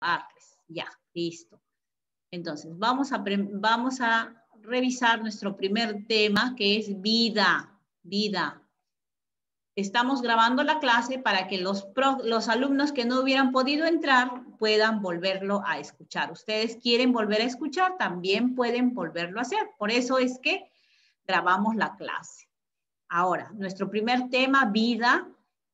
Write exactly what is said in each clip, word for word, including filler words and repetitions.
Arles. Ya, listo. Entonces, vamos a, vamos a revisar nuestro primer tema, que es vida, vida. Estamos grabando la clase para que los, pro, los alumnos que no hubieran podido entrar puedan volverlo a escuchar. Ustedes quieren volver a escuchar, también pueden volverlo a hacer. Por eso es que grabamos la clase. Ahora, nuestro primer tema, vida,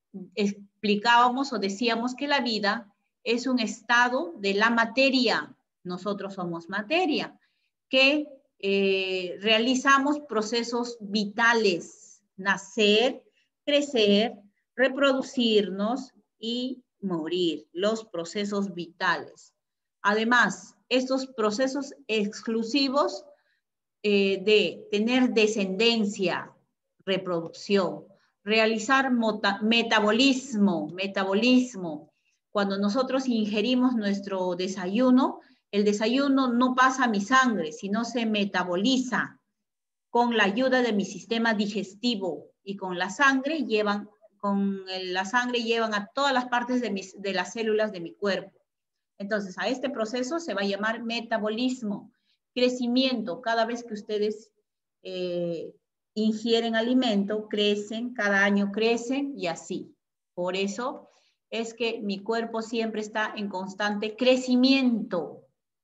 explicábamos o decíamos que la vida es un estado de la materia. Nosotros somos materia, que eh, realizamos procesos vitales, nacer, crecer, reproducirnos y morir, los procesos vitales. Además, estos procesos exclusivos eh, de tener descendencia, reproducción, realizar metabolismo, metabolismo. Cuando nosotros ingerimos nuestro desayuno, el desayuno no pasa a mi sangre, sino se metaboliza con la ayuda de mi sistema digestivo y con la sangre llevan, con la sangre llevan a todas las partes de, mis, de las células de mi cuerpo. Entonces, a este proceso se va a llamar metabolismo, crecimiento. Cada vez que ustedes eh, ingieren alimento, crecen, cada año crecen y así. Por eso es que mi cuerpo siempre está en constante crecimiento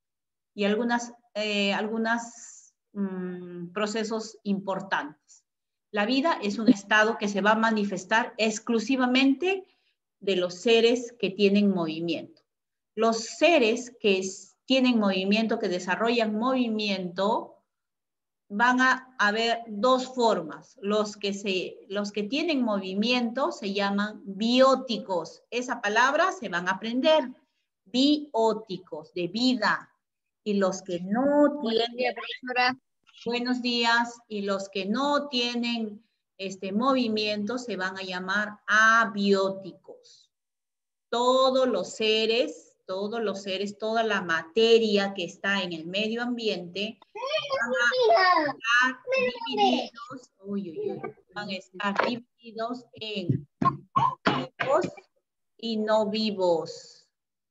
y algunas, eh, algunas mmm, procesos importantes. La vida es un estado que se va a manifestar exclusivamente de los seres que tienen movimiento. Los seres que es, tienen movimiento, que desarrollan movimiento, van a haber dos formas. Los que, se, los que tienen movimiento se llaman bióticos. Esa palabra se van a aprender. Bióticos, de vida. Y los que no tienen... Buenos días, profesora. Buenos días. Y los que no tienen este movimiento se van a llamar abióticos. Todos los seres, todos los seres, toda la materia que está en el medio ambiente van a estar divididos, uy, uy, uy, van a estar divididos en vivos y no vivos.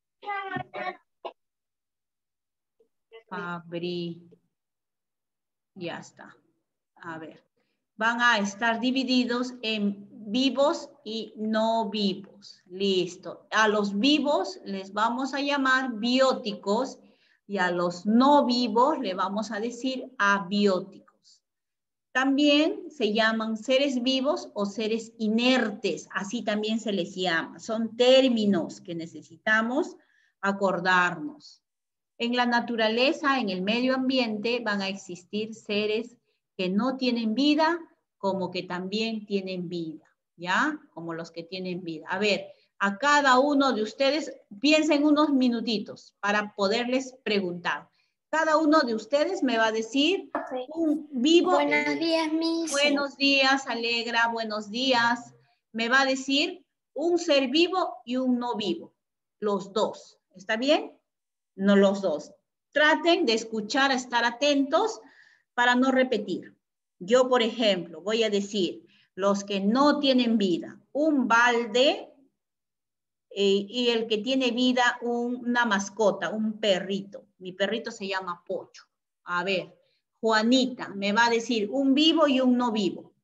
Abrí. Ya está. A ver. Van a estar divididos en vivos y no vivos. Listo. A los vivos les vamos a llamar bióticos y a los no vivos le vamos a decir abióticos. También se llaman seres vivos o seres inertes. Así también se les llama. Son términos que necesitamos acordarnos. En la naturaleza, en el medio ambiente, van a existir seres que no tienen vida, como que también tienen vida, ¿ya? Como los que tienen vida. A ver, a cada uno de ustedes, piensen unos minutitos para poderles preguntar. Cada uno de ustedes me va a decir un vivo. Buenos días, Miss. Buenos días, Alegra, buenos días. Me va a decir un ser vivo y un no vivo. Los dos, ¿está bien? No los dos. Traten de escuchar, estar atentos para no repetir. Yo, por ejemplo, voy a decir los que no tienen vida, un balde eh, y el que tiene vida, un, una mascota, un perrito. Mi perrito se llama Pocho. A ver, Juanita me va a decir un vivo y un no vivo.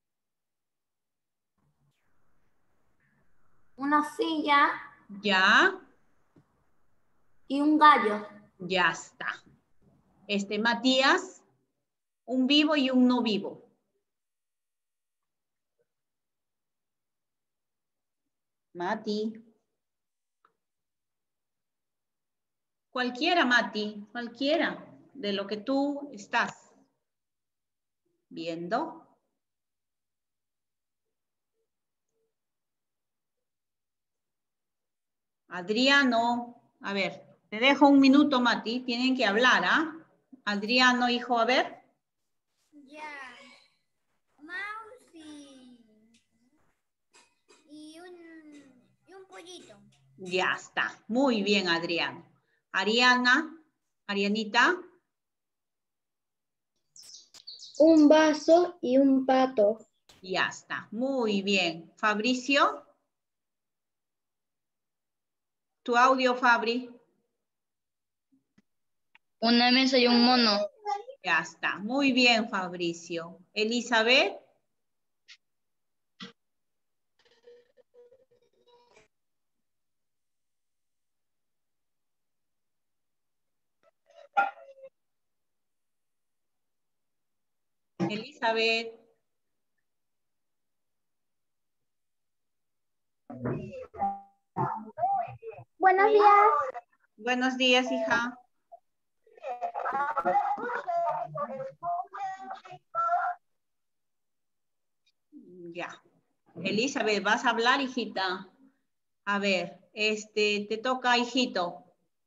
Una silla. Ya. Y un gallo. Ya está. Este, Matías, un vivo y un no vivo. Mati. Cualquiera, Mati, cualquiera de lo que tú estás viendo. Adriano, a ver, te dejo un minuto, Mati, tienen que hablar, ¿ah? Adriano, hijo, a ver. Ya. Mouse y, y, un, y un pollito. Ya está, muy bien, Adriano. Ariana, Arianita. Un vaso y un pato. Ya está, muy bien. Fabricio. Tu audio, Fabri. Una mesa y un mono. Ya está. Muy bien, Fabricio. Elizabeth. Elizabeth. Buenos días. Buenos días, hija. Ya. Elizabeth, ¿vas a hablar, hijita? A ver, este, te toca, hijito.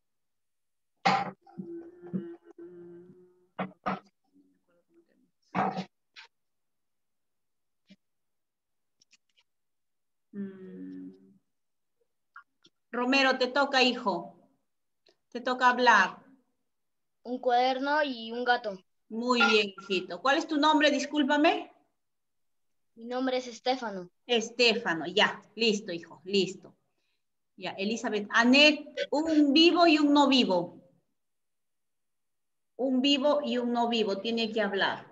Mm. Romero, te toca, hijo. Te toca hablar. Un cuaderno y un gato. Muy bien, hijito. ¿Cuál es tu nombre? Discúlpame. Mi nombre es Estefano. Estéfano, ya. Listo, hijo. Listo. Ya, Elizabeth. Anet, un vivo y un no vivo. Un vivo y un no vivo. Tiene que hablar.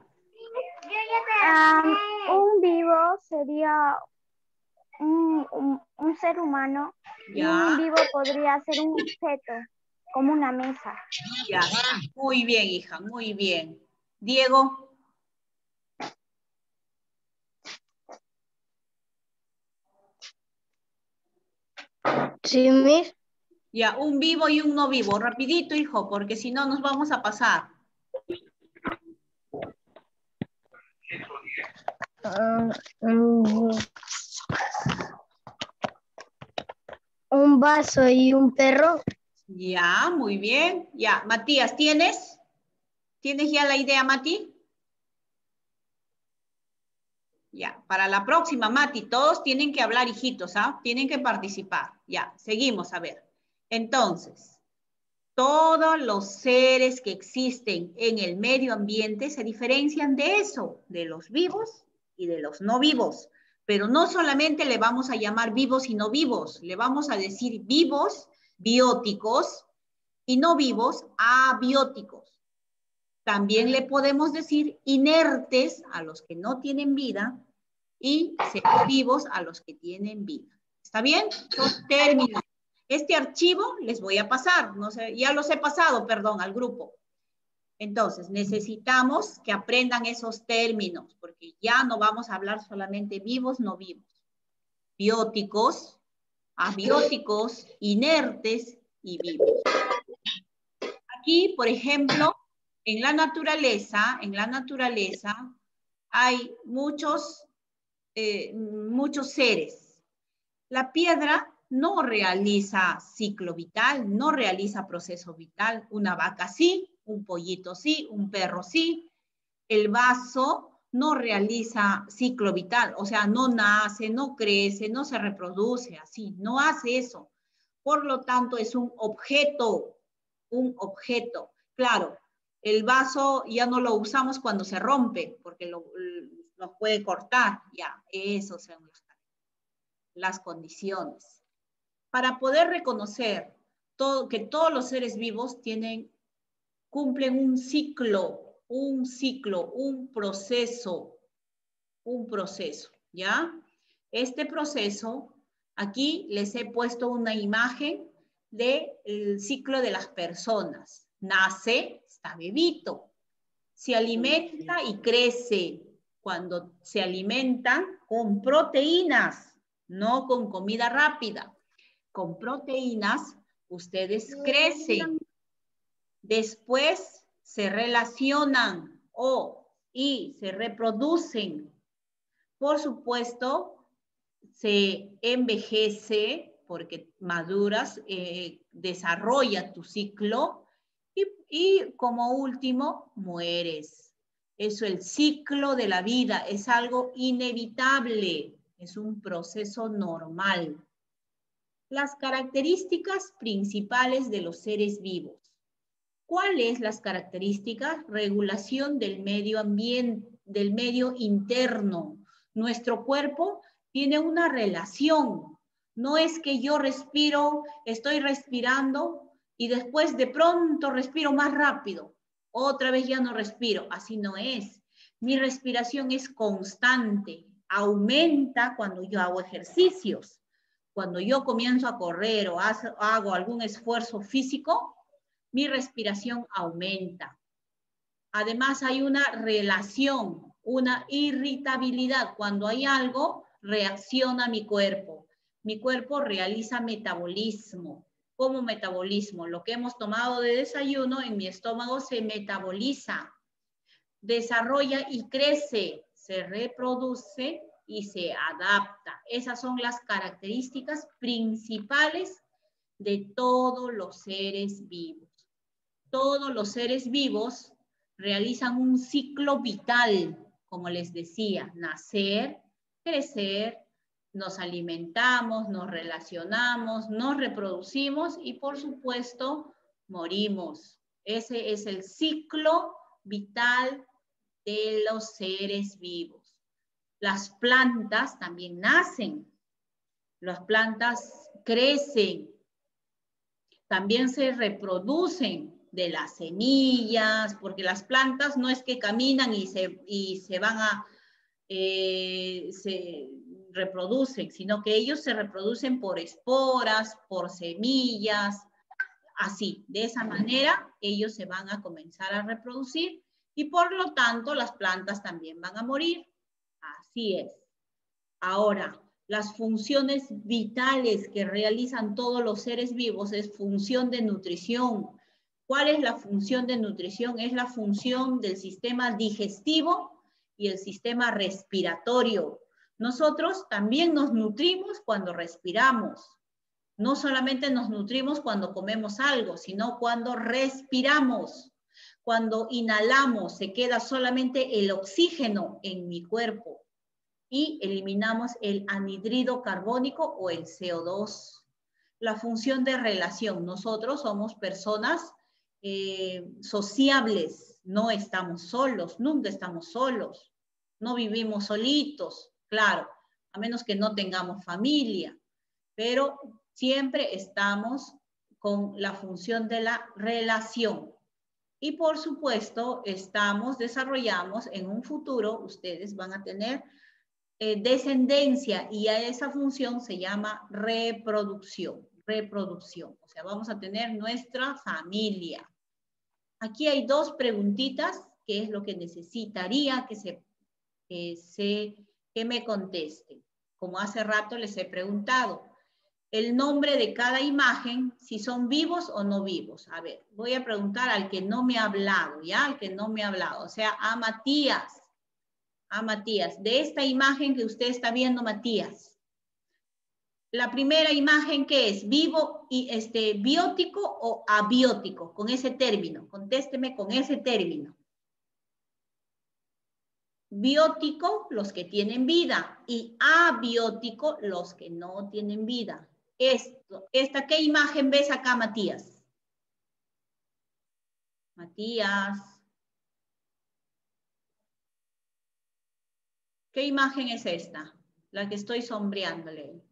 Um, un vivo sería un, un, un ser humano y Ya. un vivo podría ser un objeto, como una mesa. Ya está. Muy bien, hija. Muy bien. Diego. Sí, mis. Ya, un vivo y un no vivo. Rapidito, hijo, porque si no nos vamos a pasar. Uh, um, un vaso y un perro. Ya, muy bien. Ya, Matías, ¿tienes? ¿Tienes ya la idea, Mati? Ya, para la próxima, Mati, todos tienen que hablar, hijitos, ¿ah? Tienen que participar. Ya, seguimos, a ver. Entonces, todos los seres que existen en el medio ambiente se diferencian de eso, de los vivos y de los no vivos. Pero no solamente le vamos a llamar vivos y no vivos, le vamos a decir vivos, bióticos, y no vivos, abióticos. También le podemos decir inertes a los que no tienen vida y seres vivos a los que tienen vida. ¿Está bien? Son términos. Este archivo les voy a pasar, no sé, ya los he pasado, perdón, al grupo. Entonces, necesitamos que aprendan esos términos, porque ya no vamos a hablar solamente vivos, no vivos. Bióticos, abióticos, inertes y vivos. Aquí, por ejemplo, en la naturaleza, en la naturaleza hay muchos, eh, muchos seres. La piedra no realiza ciclo vital, no realiza proceso vital. Una vaca sí, un pollito sí, un perro sí. El vaso no realiza ciclo vital, o sea, no nace, no crece, no se reproduce así, no hace eso. Por lo tanto, es un objeto, un objeto. Claro, el vaso ya no lo usamos cuando se rompe, porque lo, nos puede cortar, ya, eso son las, las condiciones. Para poder reconocer todo, que todos los seres vivos tienen, cumplen un ciclo, un ciclo, un proceso, un proceso, ¿ya? Este proceso, aquí les he puesto una imagen del ciclo de las personas. Nace, está bebito, se alimenta y crece. Cuando se alimentan con proteínas, no con comida rápida. Con proteínas, ustedes crecen. Después se relacionan o y se reproducen. Por supuesto, se envejece porque maduras, eh, desarrolla tu ciclo y, y como último, mueres. Eso, el ciclo de la vida es algo inevitable, es un proceso normal. Las características principales de los seres vivos. ¿Cuáles las características? Regulación del medio ambiente, del medio interno. Nuestro cuerpo tiene una relación. No es que yo respiro, estoy respirando y después de pronto respiro más rápido. Otra vez ya no respiro. Así no es. Mi respiración es constante. Aumenta cuando yo hago ejercicios. Cuando yo comienzo a correr o hago algún esfuerzo físico, mi respiración aumenta. Además, hay una relación, una irritabilidad. Cuando hay algo, reacciona mi cuerpo. Mi cuerpo realiza metabolismo. ¿Cómo metabolismo? Lo que hemos tomado de desayuno en mi estómago se metaboliza, desarrolla y crece, se reproduce y se adapta. Esas son las características principales de todos los seres vivos. Todos los seres vivos realizan un ciclo vital, como les decía, nacer, crecer, nos alimentamos, nos relacionamos, nos reproducimos y por supuesto morimos. Ese es el ciclo vital de los seres vivos. Las plantas también nacen, las plantas crecen, también se reproducen de las semillas, porque las plantas no es que caminan y se, y se van a, eh, se reproducen, sino que ellos se reproducen por esporas, por semillas, así, de esa manera ellos se van a comenzar a reproducir y por lo tanto las plantas también van a morir. Así es. Ahora, las funciones vitales que realizan todos los seres vivos es función de nutrición. ¿Cuál es la función de nutrición? Es la función del sistema digestivo y el sistema respiratorio. Nosotros también nos nutrimos cuando respiramos. No solamente nos nutrimos cuando comemos algo, sino cuando respiramos. Cuando inhalamos, se queda solamente el oxígeno en mi cuerpo y eliminamos el anhídrido carbónico o el C O dos. La función de relación. Nosotros somos personas eh, sociables, no estamos solos, nunca estamos solos, no vivimos solitos, claro, a menos que no tengamos familia, pero siempre estamos con la función de la relación. Y por supuesto, estamos, desarrollamos en un futuro, ustedes van a tener eh, descendencia y a esa función se llama reproducción, reproducción. O sea, vamos a tener nuestra familia. Aquí hay dos preguntitas, que es lo que necesitaría que, se, que, se, que me contesten. Como hace rato les he preguntado, el nombre de cada imagen, si son vivos o no vivos. A ver, voy a preguntar al que no me ha hablado, ¿ya? Al que no me ha hablado, o sea, a Matías. A Matías, de esta imagen que usted está viendo, Matías. La primera imagen, ¿qué es? ¿Vivo y este, biótico o abiótico? Con ese término, contésteme con ese término. Biótico, los que tienen vida, y abiótico, los que no tienen vida. Esto, esta, ¿qué imagen ves acá, Matías? Matías. ¿Qué imagen es esta? La que estoy sombreándole.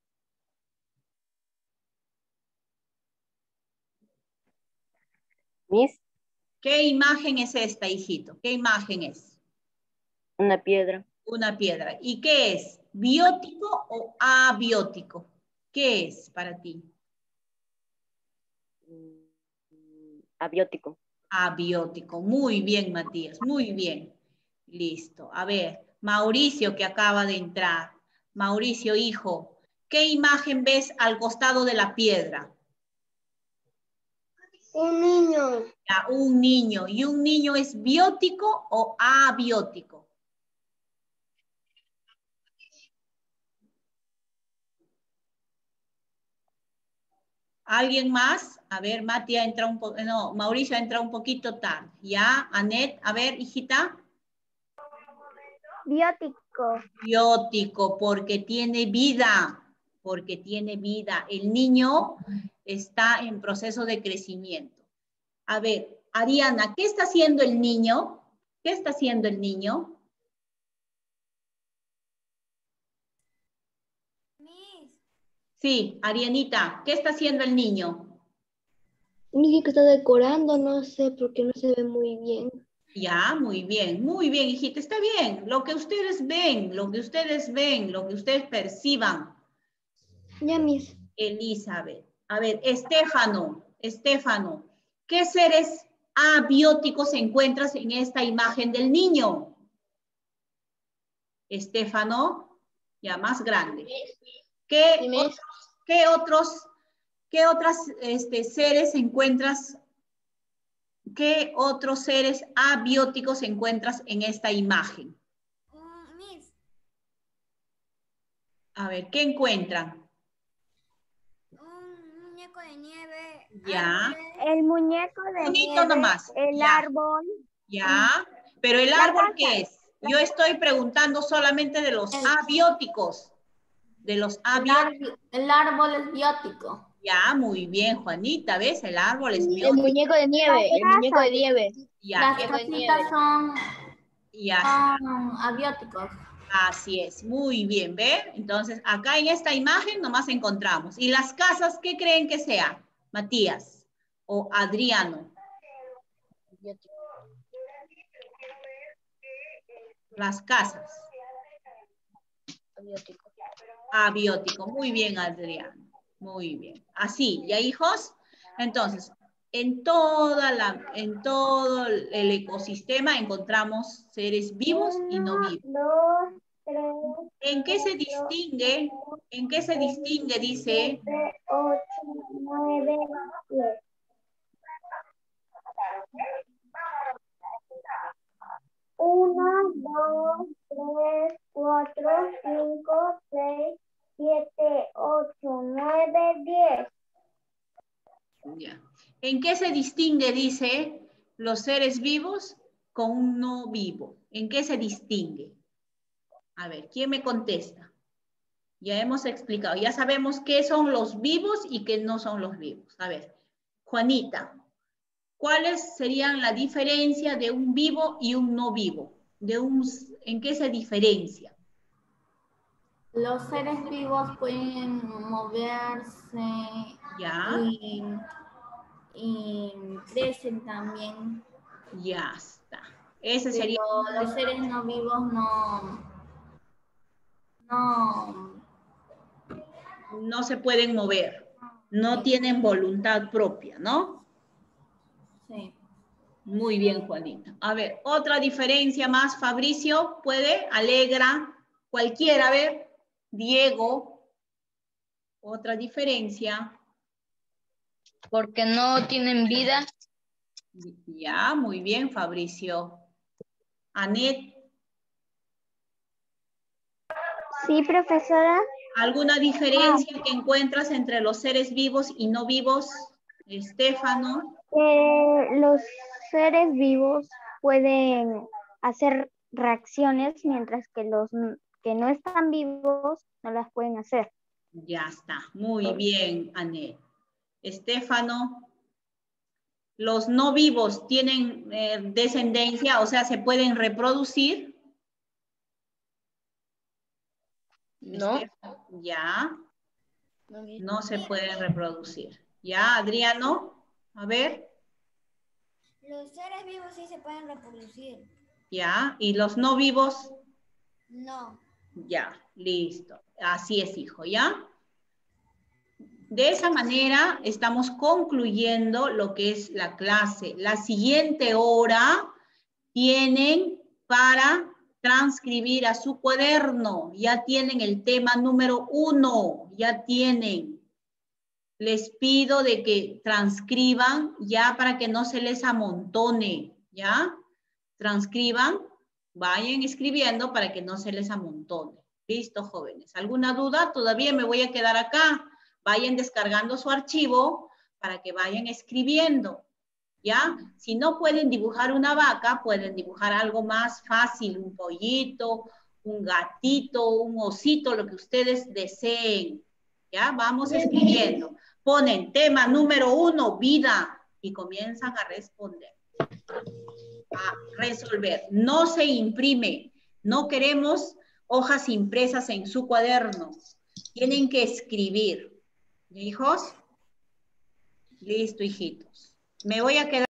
Miss. ¿Qué imagen es esta, hijito? ¿Qué imagen es? Una piedra. Una piedra. ¿Y qué es? ¿Biótico o abiótico? ¿Qué es para ti? Abiótico. Abiótico. Muy bien, Matías. Muy bien. Listo. A ver, Mauricio que acaba de entrar. Mauricio, hijo, ¿qué imagen ves al costado de la piedra? Un niño. Ya, un niño. ¿Y un niño es biótico o abiótico? ¿Alguien más? A ver, Matías entra un poco, no, Mauricio entra un poquito tarde. ¿Ya? Anet, a ver, hijita. Biótico. Biótico, porque tiene vida, porque tiene vida. El niño está en proceso de crecimiento. A ver, Ariana, ¿qué está haciendo el niño? ¿Qué está haciendo el niño? Sí, Arianita, ¿qué está haciendo el niño? Mire que está decorando, no sé, porque no se ve muy bien. Ya, muy bien, muy bien, hijita, está bien. Lo que ustedes ven, lo que ustedes ven, lo que ustedes perciban. Ya, mis. Elizabeth. A ver, Estefano, Estefano, ¿qué seres abióticos encuentras en esta imagen del niño? Estefano, ya más grande. ¿Qué, otros, qué otros, qué otras este, seres encuentras? ¿Qué otros seres abióticos encuentras en esta imagen? Uh, Miss. A ver, ¿qué encuentran? Un muñeco de nieve. Ya. Árboles. El muñeco de Bonito nieve, nomás. el Ya. árbol. Ya. Pero el La árbol, casa. ¿qué es? Yo estoy preguntando solamente de los abióticos. De los abióticos. El árbol es biótico. Ya, muy bien, Juanita, ¿ves? El árbol es El biótico. muñeco de nieve, el muñeco de nieve. Ya, Las es- casitas son, ya está. son abióticos. Así es, muy bien, ¿ve? Entonces, acá en esta imagen nomás encontramos. ¿Y las casas qué creen que sea? Matías o Adriano. Las casas. Abiótico. Abiótico. Muy bien, Adriano. Muy bien. Así, ¿ya, hijos? Entonces, en, toda la, en todo el ecosistema encontramos seres vivos y no vivos. Dos, tres, ¿En qué se distingue? ¿En qué se distingue, dice? siete, ocho, nueve, diez. Uno, dos, tres, cuatro, cinco, seis, siete, ocho, nueve, diez. Ya. ¿En qué se distingue, dice, los seres vivos con un no vivo? ¿En qué se distingue? A ver, ¿quién me contesta? Ya hemos explicado, ya sabemos qué son los vivos y qué no son los vivos. A ver, Juanita, ¿cuáles serían la diferencia de un vivo y un no vivo? De un, ¿en qué se diferencia? Los seres vivos pueden moverse Ya, y, y crecen también. ya está. Ese Pero sería... los seres no vivos no, no, No se pueden mover, no tienen voluntad propia, ¿no? sí. Muy bien, Juanita. A ver, otra diferencia más, Fabricio, ¿puede? Alegra, cualquiera, a ver, Diego, otra diferencia. Porque no tienen vida. Ya, muy bien, Fabricio. Anet, Sí, profesora. ¿alguna diferencia que encuentras entre los seres vivos y no vivos? Estefano. Eh, los seres vivos pueden hacer reacciones, mientras que los n- que no están vivos no las pueden hacer. Ya está, muy bien, Anet. Estefano. Los no vivos tienen eh, descendencia, o sea, se pueden reproducir. No. Estefano, ya, No, mi- no se pueden reproducir. Ya, Adriano, a ver, Los seres vivos sí se pueden reproducir. ya, y los no vivos, No. ya, listo. Así es, hijo, ¿ya? De esa manera estamos concluyendo lo que es la clase. La siguiente hora tienen para transcribir a su cuaderno. Ya tienen el tema número uno, ya tienen. Les pido de que transcriban ya para que no se les amontone, ¿ya? Transcriban, vayan escribiendo para que no se les amontone. Listo, jóvenes. ¿Alguna duda? Todavía me voy a quedar acá. Vayan descargando su archivo para que vayan escribiendo, ¿ya? Si no pueden dibujar una vaca, pueden dibujar algo más fácil, un pollito, un gatito, un osito, lo que ustedes deseen, ¿ya? Vamos escribiendo. Ponen tema número uno, vida, y comienzan a responder, a resolver. No se imprime, no queremos hojas impresas en su cuaderno. Tienen que escribir. ¿Hijos? Listo, hijitos. Me voy a quedar